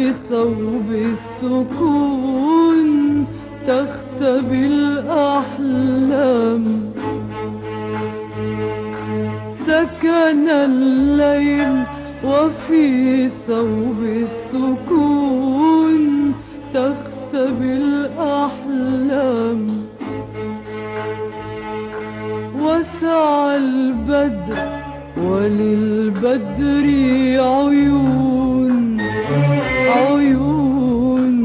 ثوب السكون تختبي الأحلام. سكن الليل وفي ثوب السكون تختبي الأحلام. وسعى البدر وللبدر عيون عيون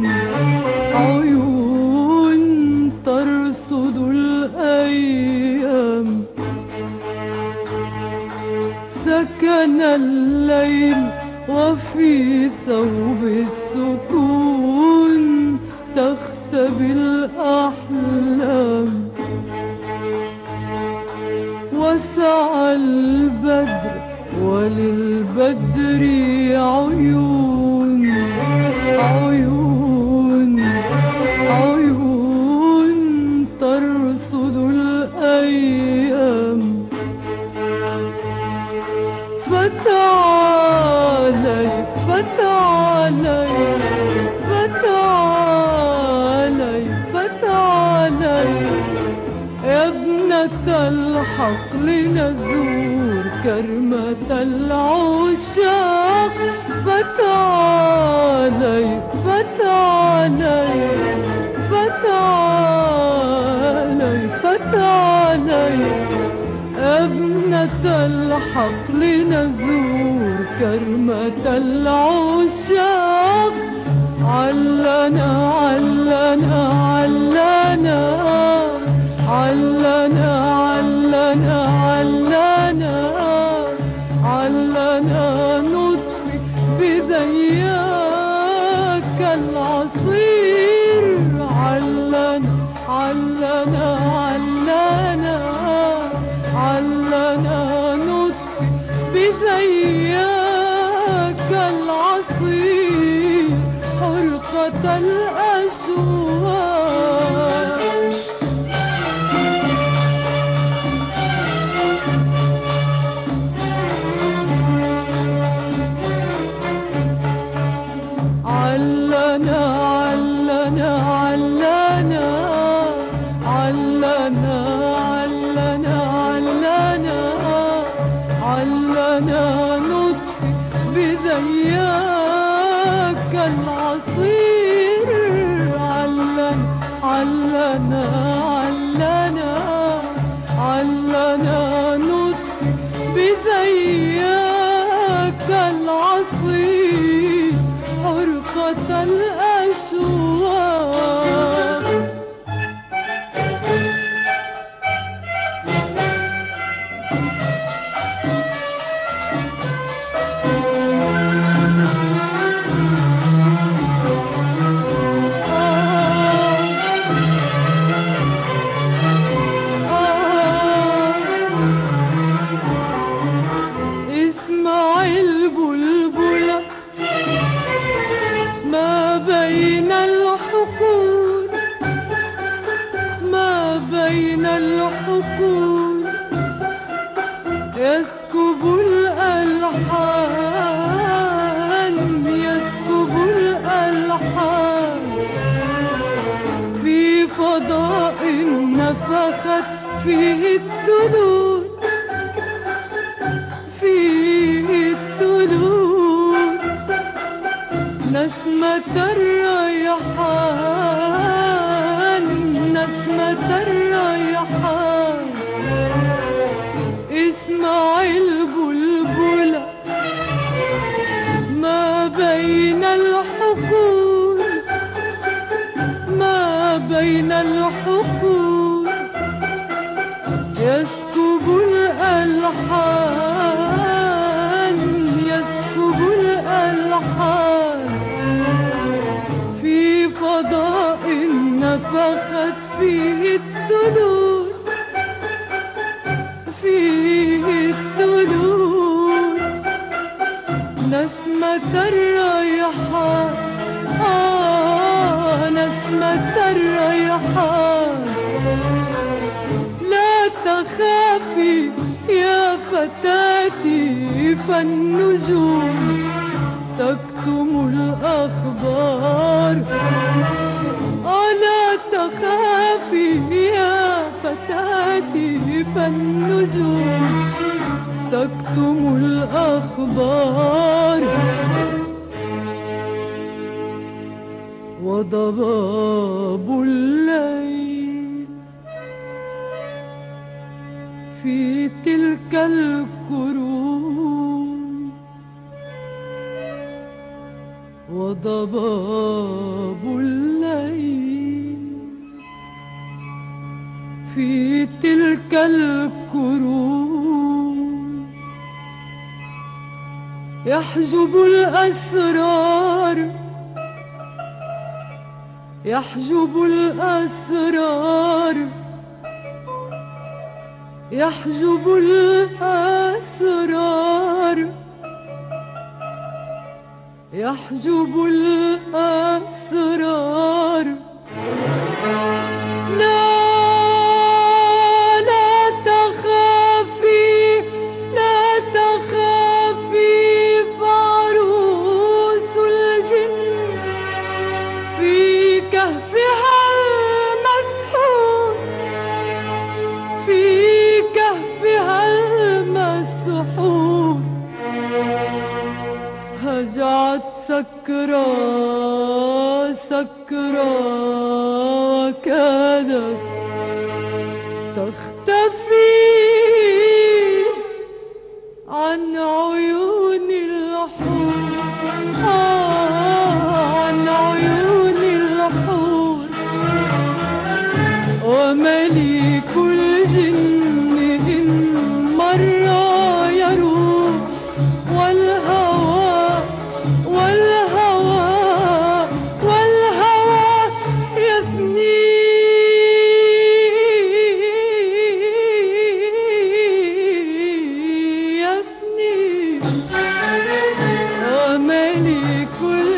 عيون ترصد الأيام. سكن الليل وفي ثوب السكون تختبي الأحلام. وسعى البدر وللبدر عيون عيون عيون ترصد الأيام. فتعالي فتعالي فتعالي فتعالي يا ابنة الحق لنزور كرمة العشاق. فتعالي فتعالي فتعالي فتعالي يا ابنة الحق لنزور كرمة العشاق. علنا علنا علنا علنا علنا علنا علنا نطفي بذياك العصير. علنا علنا علنا علنا نطفي بذياك العصير حرقة الأشواق. علنا علنا علنا علنا علنا علنا علنا نطفي بذياك العصير. علنا علنا علنا علنا نطفي بذياك العصير حرقة الأشواق. اسمع البلبلة ما بين الحقول ما بين الحقول يسكب الألحان يسكب الألحان في فضاء نفخت فيه الدنون فيه الدنون. نسمة الريحان نسمة الريحان. اسمع البلبلة ما بين الحقول ما بين الحقول يسكب الألحان يسكب الألحان في فضاء نفخت فيه الدنون فيه الدنون. نسمة الريحان نسمة الريحان. لا تخافي يا فتاتي فالنجوم تكتم الأخبار. ألا تخافي يا فتاتي فالنجوم تكتم الأخبار. وضباب الليل في تلك الكروم، وضباب الليل في تلك الكروم يحجب الأسرار، يحجب الأسرار، يحجب الأسرار، يحجب الأسرار. لا لا تخافي، لا تخافي، فعروس الجن في كهفها المسحور، في كهفها المسحور هجعت سكرى سكرى وكادت تختفي عن عيون الحور، عن عيون الحور. ومليك الجن إن مر يروح، والهوى والهوى والهوى يثني، يثني. وملك